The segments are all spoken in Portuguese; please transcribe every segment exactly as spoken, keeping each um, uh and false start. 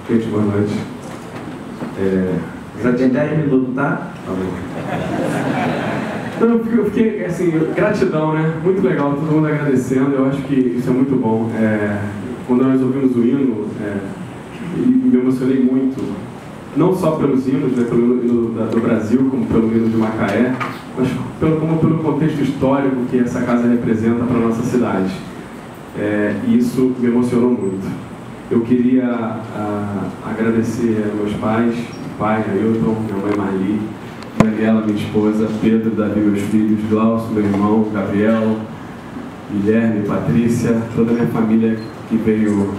Gente, boa noite. É... Já tem dez minutos, tá? Tá bom. Não, eu fiquei, eu fiquei, assim, gratidão, né? Muito legal, todo mundo agradecendo, eu acho que isso é muito bom. É... Quando nós ouvimos o hino, é... me emocionei muito, não só pelos hinos, né, pelo hino do Brasil, como pelo hino de Macaé, mas pelo, como pelo contexto histórico que essa casa representa para a nossa cidade. É, e isso me emocionou muito. Eu queria a, agradecer a meus pais, pai, Ailton, minha mãe Marli, Daniela, minha esposa, Pedro, Davi, meus filhos, Glaucio, meu irmão, Gabriel, Guilherme, Patrícia, toda a minha família que veio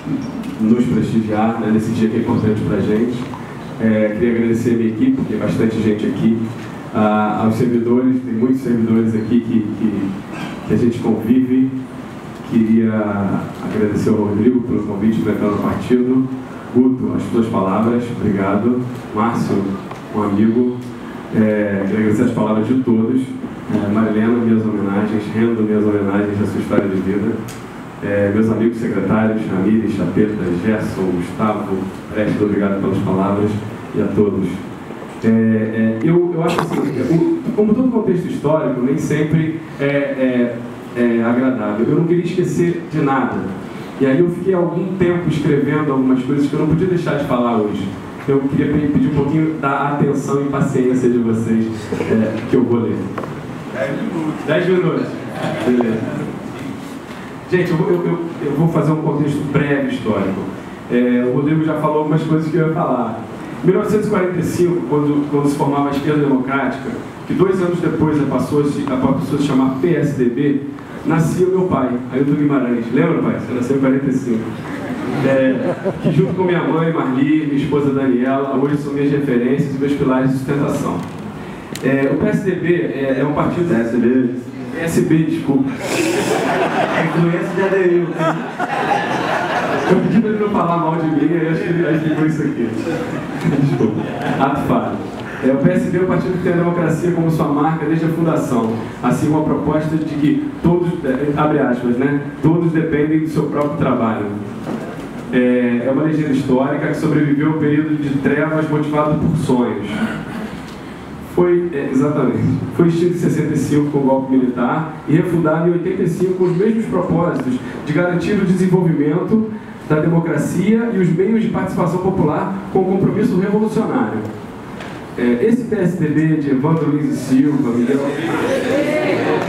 nos prestigiar, né, nesse dia que é importante para a gente. É, queria agradecer a minha equipe, tem bastante gente aqui, a, aos servidores, tem muitos servidores aqui que, que, que a gente convive. Queria agradecer ao Rodrigo pelo convite para entrar no partido. Guto, as tuas palavras, obrigado. Márcio, um amigo. É, queria agradecer as palavras de todos. É, Marilena, minhas homenagens. Rendo, minhas homenagens à sua história de vida. É, meus amigos secretários, Ramírez, Chapeta, Gerson, Gustavo, Prestes, obrigado pelas palavras, e a todos. É, é, eu, eu acho assim, o, como todo contexto histórico, nem sempre é, é, é agradável. Eu não queria esquecer de nada. E aí eu fiquei algum tempo escrevendo algumas coisas que eu não podia deixar de falar hoje. Eu queria pedir um pouquinho da atenção e paciência de vocês, é, que eu vou ler. Dez minutos. Dez minutos. Beleza. Gente, eu, eu, eu, eu vou fazer um contexto breve histórico. É, o Rodrigo já falou algumas coisas que eu ia falar. Em mil novecentos e quarenta e cinco, quando, quando se formava a Esquerda Democrática, que dois anos depois passou a se, passou a se chamar P S D B, nascia o meu pai, Ailton Guimarães. Lembra, pai? Você nasceu em quarenta e cinco. É, que junto com minha mãe, Marli, minha esposa Daniela, hoje são minhas referências e meus pilares de sustentação. É, o P S D B é, é um partido... P S D B? P S B, desculpa. É influência de Adeilton. Eu pedi para ele não falar mal de mim, aí acho que ele ficou isso aqui. Desculpa. Ato falho. É, o P S B é o partido que tem a democracia como sua marca desde a fundação. Assim, uma proposta de que todos, abre aspas, né? Todos dependem do seu próprio trabalho. É, é uma legenda histórica que sobreviveu ao período de trevas motivado por sonhos. Foi, é, exatamente, foi extinto em sessenta e cinco com o golpe militar e refundado em oitenta e cinco com os mesmos propósitos de garantir o desenvolvimento da democracia e os meios de participação popular com o compromisso revolucionário. É, esse P S D B de Evandro Luiz e Silva, Miguel...